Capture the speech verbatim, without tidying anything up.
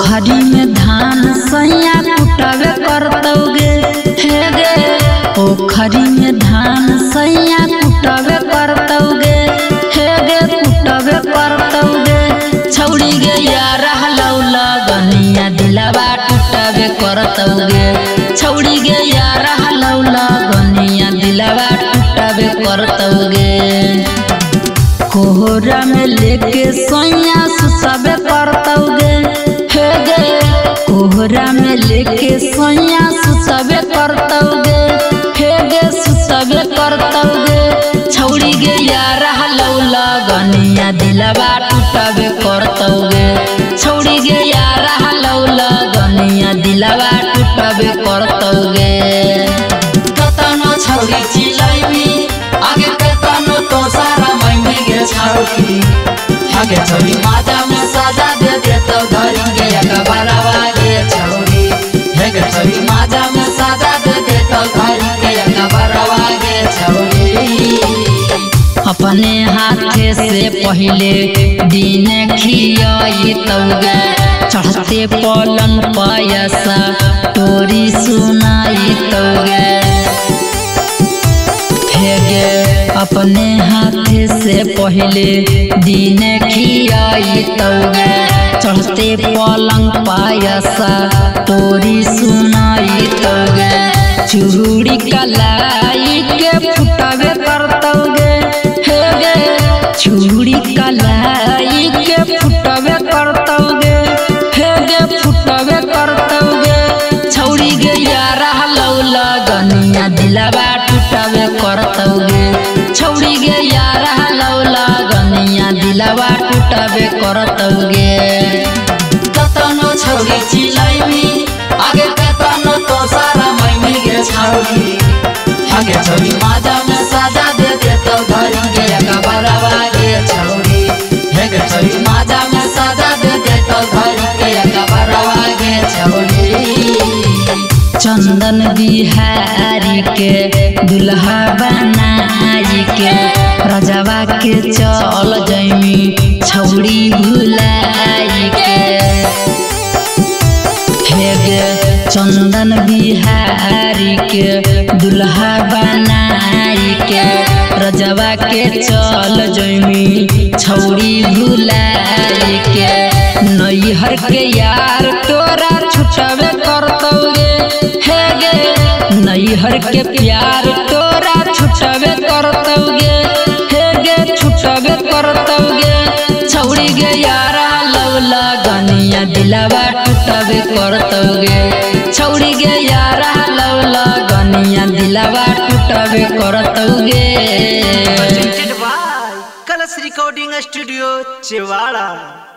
पोखरी में धान सैया कुटबे करतौगे हे गे। पोखरी में धान सैया कुटबे करतौगे हे गे कुटबे करतौगे। छौड़ी गे यार हलौला गनिया दिलवा टूटबे करतौगे। छौड़ी गे यार हलौला गनिया दिलवा टूटबे करतौगे। कोहरा में लेके सैया सुतबे करतौगे हे गे। कोहरा में लेके सैया सुतबे करतौगे हे गे सुतबे करतौगे। छौड़ी गे यार हलौला गनिया दिलवा टूटबे करतौगे। छौड़ी गे यार हलौला गनिया दिलवा टूटबे करतौगे। कतनो छौड़ी चिलैमी आगे कतनो तो सारा मैने गे छौड़ी आगे छौड़ी माजा में सजा दे दे तो घरी गे अकबरवा गे छौड़ी हे गे छौड़ी माजा में सजा दे दे तो घरी गे अकबरवा गे छौड़ी। अपने हाथे से पहले दिन खियाई तौगे। चढ़ते पलंग पायसा तोरी सुनाई तौगे हे गे। अपने हाथे से पहले दिन खियाई तौगे। चढ़ते पलंग पायसा तोरी सुनाई तौगे। चूड़ी कलाई के फुटबे करतौगे हे गे। चूड़ी कलाई के फुटबे करतौगे हे गे फुटबे करतौगे। छौड़ी गे यार हलौला गनिया दिलवा टूटबे करतौगे। छौड़ी गे यार हलौला गनिया दिलवा टूटबे करतौगे। कतनो छौड़ी चिलैमी आगे कतनो तो सारा मैने गे छौड़ी आगे छौड़ी माजा में सजा दे दे तो घरी गे अकबरवा गे छौड़ी हे गे छौड़ी माजा में सजा दे दे तो घरी गे अकबरवा गे छौड़ी। चंदन बिहारी के दुल्हा बनाई के रजवा के चल जैमी छौड़ी भुलाई के हे गे। चंदन बिहारी के दुल्हा बनाई के रजवा के चल जैमी छौड़ी भुलाई के। नैहर के यार तोरा छुटबे करतौगे हे गे। नैहर के प्यार तोरा छुटबे करतौगे हे गे छुटबे करतौगे। छौड़ी गे यार हलौला गनिया दिलवा टूटबे करतौगे। छौड़ी गे यार हलौला गनिया दिलवा टूटबे करतौगे। कलश रिकॉर्डिंग स्टूडियो चेवाड़ा।